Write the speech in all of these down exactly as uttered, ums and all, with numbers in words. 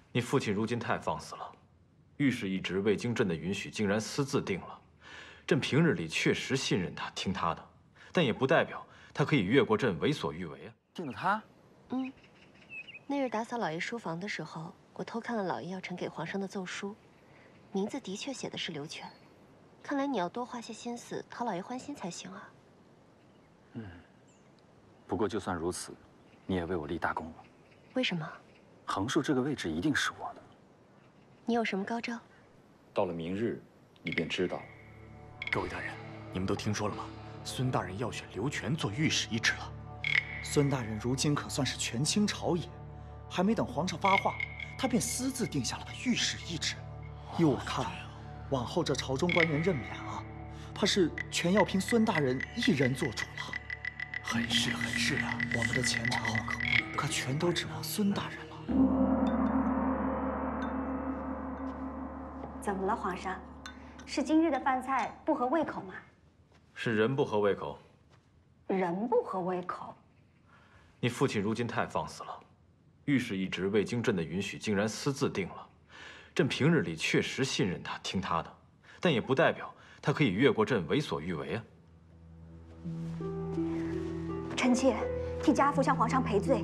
你父亲如今太放肆了，御史一职未经朕的允许，竟然私自定了。朕平日里确实信任他，听他的，但也不代表他可以越过朕为所欲为啊。 定了他？ 嗯，那日打扫老爷书房的时候，我偷看了老爷要呈给皇上的奏书，名字的确写的是刘全。看来你要多花些心思讨老爷欢心才行啊。 嗯，不过就算如此，你也为我立大功了。 为什么？ 横竖这个位置一定是我的。 你有什么高招？ 到了明日，你便知道了。 各位大人，你们都听说了吗？孙大人要选刘全做御史一职了。 孙大人如今可算是权倾朝野，还没等皇上发话，他便私自定下了御史一职。依我看，往后这朝中官员任免啊，怕是全要凭孙大人一人做主了。 很是很是啊， 我们的前程可全都指望孙大人了。 怎么了，皇上？是今日的饭菜不合胃口吗？ 是人不合胃口。 人不合胃口？ 你父亲如今太放肆了，御史一职未经朕的允许，竟然私自定了。朕平日里确实信任他，听他的，但也不代表他可以越过朕为所欲为啊。 臣妾替家父向皇上赔罪。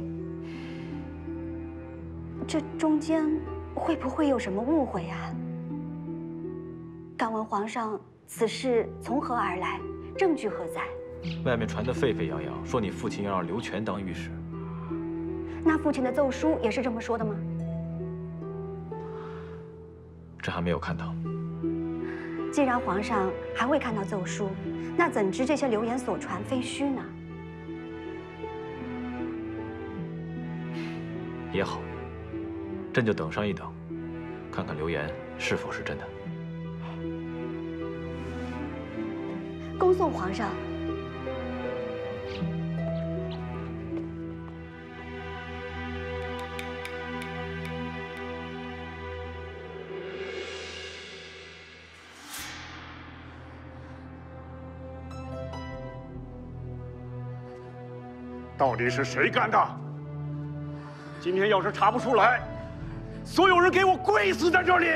这中间会不会有什么误会啊？敢问皇上，此事从何而来？证据何在？ 外面传得沸沸扬扬，说你父亲要让刘全当御史。 那父亲的奏书也是这么说的吗？ 朕还没有看到。 既然皇上还未看到奏书，那怎知这些流言所传非虚呢？ 也好，朕就等上一等，看看流言是否是真的。 恭送皇上。 到底是谁干的？今天要是查不出来，所有人给我跪死在这里！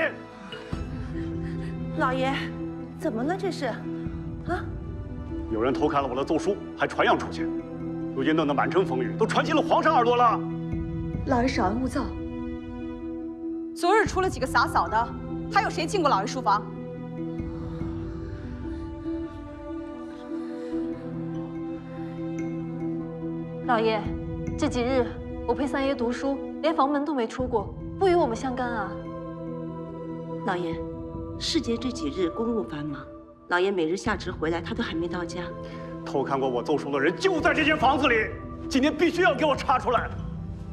老爷，怎么了这是？啊？ 有人偷看了我的奏书，还传扬出去，如今弄得满城风雨，都传进了皇上耳朵了。 老爷稍安勿躁。昨日出了几个洒扫的，还有谁进过老爷书房？ 老爷，这几日我陪三爷读书，连房门都没出过，不与我们相干啊。 老爷，世杰这几日公务繁忙，老爷每日下职回来，他都还没到家。 偷看过我奏书的人就在这间房子里，今天必须要给我查出来。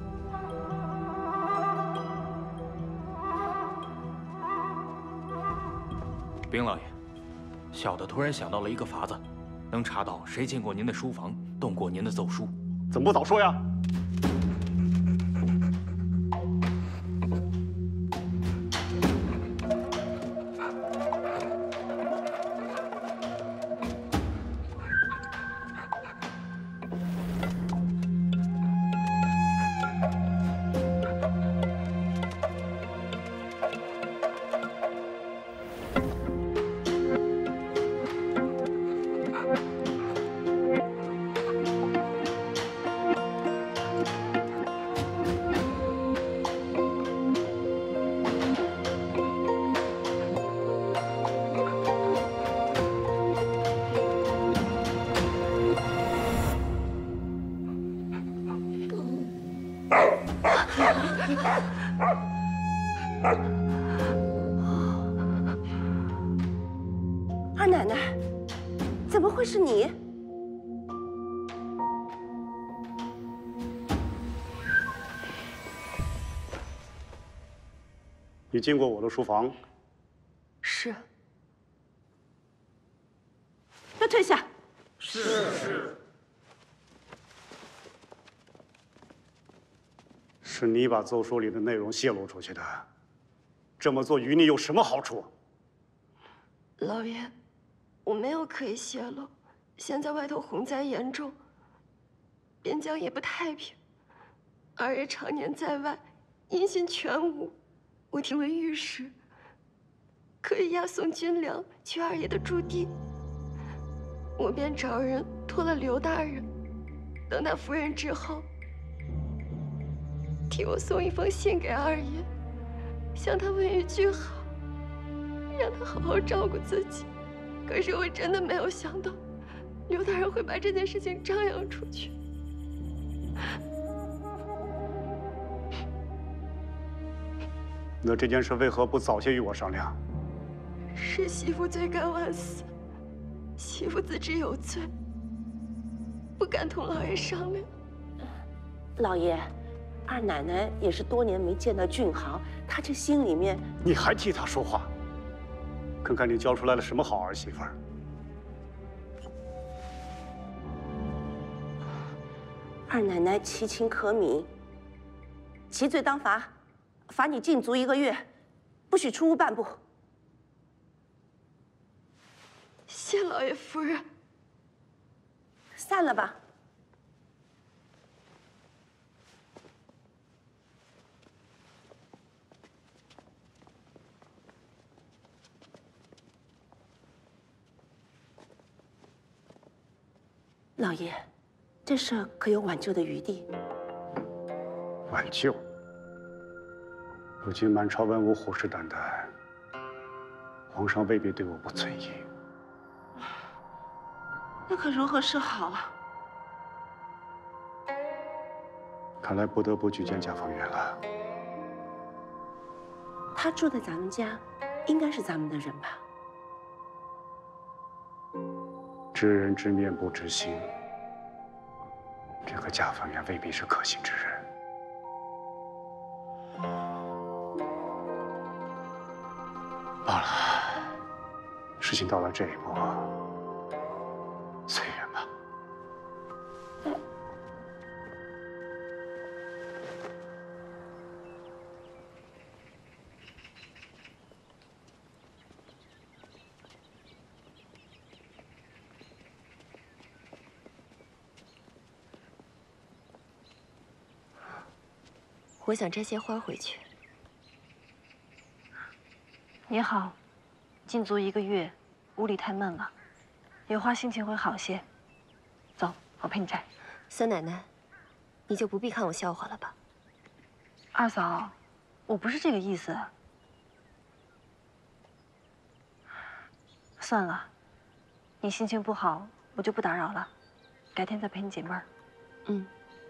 禀老爷，小的突然想到了一个法子，能查到谁进过您的书房，动过您的奏书。 怎么不早说呀？ 二奶奶，怎么会是你？ 你进过我的书房？ 是。 要退下。 是是。是你把奏书里的内容泄露出去的，这么做于你有什么好处？ 老爷，我没有刻意泄露。现在外头洪灾严重，边疆也不太平，二爷常年在外，音信全无， 我听闻御史可以押送军粮去二爷的驻地，我便找人托了刘大人，等他夫人之后，替我送一封信给二爷，向他问一句好，让他好好照顾自己。可是我真的没有想到，刘大人会把这件事情张扬出去。 那这件事为何不早些与我商量？ 是媳妇罪该万死，媳妇自知有罪，不敢同老爷商量。 老爷，二奶奶也是多年没见到俊豪，她这心里面…… 你还替他说话？看看你教出来了什么好儿媳妇儿！ 二奶奶其情可悯，其罪当罚，罚你禁足一个月，不许出屋半步。 谢老爷夫人。 散了吧。老爷，这事儿可有挽救的余地？ 挽救？如今满朝文武虎视眈眈，皇上未必对我不存疑。 那可如何是好啊？ 看来不得不去见贾方远了。 他住在咱们家，应该是咱们的人吧？ 知人知面不知心，这个贾方远未必是可信之人。罢了，事情到了这一步，随缘吧。 我想摘些花回去。 你好，禁足一个月，屋里太闷了，有花心情会好些。走，我陪你摘。 三奶奶，你就不必看我笑话了吧？ 二嫂，我不是这个意思。算了，你心情不好，我就不打扰了，改天再陪你解闷儿。 嗯。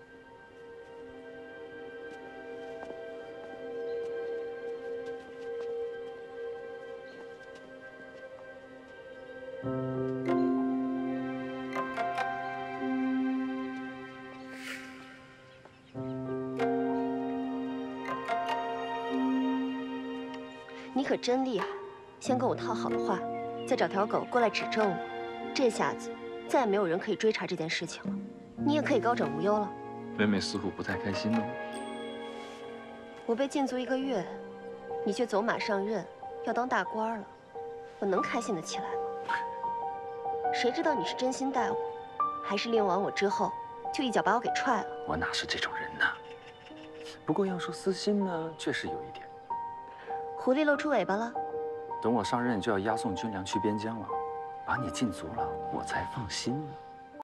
你可真厉害，先跟我套好了话，再找条狗过来指证我，这下子再也没有人可以追查这件事情了，你也可以高枕无忧了。 妹妹似乎不太开心呢。 我被禁足一个月，你却走马上任，要当大官了，我能开心得起来吗？谁知道你是真心待我，还是令完我之后就一脚把我给踹了？ 我哪是这种人呢？不过要说私心呢，确实有一点。 狐狸露出尾巴了。 等我上任就要押送军粮去边疆了，把你禁足了，我才放心呢。